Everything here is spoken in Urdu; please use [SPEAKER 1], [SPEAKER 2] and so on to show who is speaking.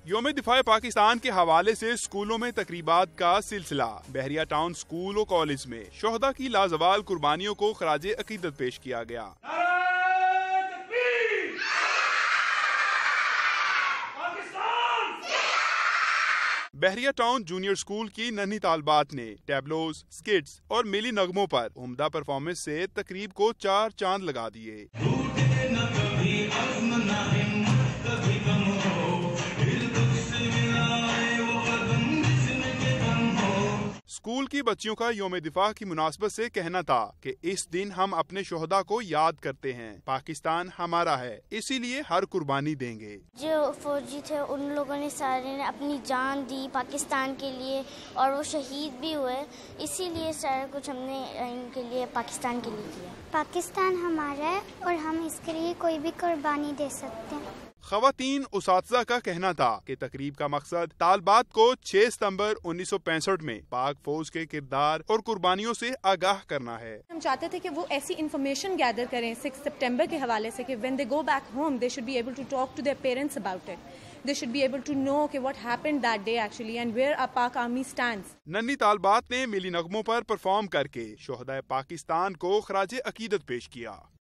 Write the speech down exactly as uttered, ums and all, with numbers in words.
[SPEAKER 1] یوم دفاع پاکستان کے حوالے سے اسکولوں میں تقریبات کا سلسلہ۔ بحریہ ٹاؤن اسکول و کالج میں شہداء کی لازوال قربانیوں کو خراج عقیدت پیش کیا گیا۔ بحریہ ٹاؤن جونیئر اسکول کی ننھی طالبات نے ٹیبلوز، سکٹس اور میلی نغموں پر عمدہ پرفارمنس سے تقریب کو چار چاند لگا دیے۔ اسکول کی بچیوں کا یوم دفاع کی مناسبت سے کہنا تھا کہ اس دن ہم اپنے شہداء کو یاد کرتے ہیں، پاکستان ہمارا ہے، اسی لیے ہر قربانی دیں گے۔
[SPEAKER 2] جو فوجی تھے ان لوگوں نے سارے نے اپنی جان دی پاکستان کے لیے اور وہ شہید بھی ہوئے، اسی لیے سارا کچھ ہم نے ان کے لیے پاکستان کے لیے کیا۔
[SPEAKER 3] پاکستان ہمارا ہے اور ہم اس کے لیے کوئی بھی قربانی دے سکتے ہیں۔
[SPEAKER 1] خواتین اساتذہ کا کہنا تھا کہ تقریب کا مقصد طالبات کو چھ ستمبر انیس سو پینسٹھ میں پاک فوج کے کردار اور قربانیوں سے آگاہ کرنا ہے۔
[SPEAKER 4] ہم چاہتے تھے کہ وہ ایسی انفارمیشن گیدر کریں سکس سپٹمبر کے حوالے سے کہ when they go back home they should be able to talk to their parents about it. They should be able to know کہ what happened that day actually and where our Pak Army stands.
[SPEAKER 1] ننھی طالبات نے ملی نغموں پر پرفارم کر کے شہدائے پاکستان کو خراج عقیدت پیش کیا۔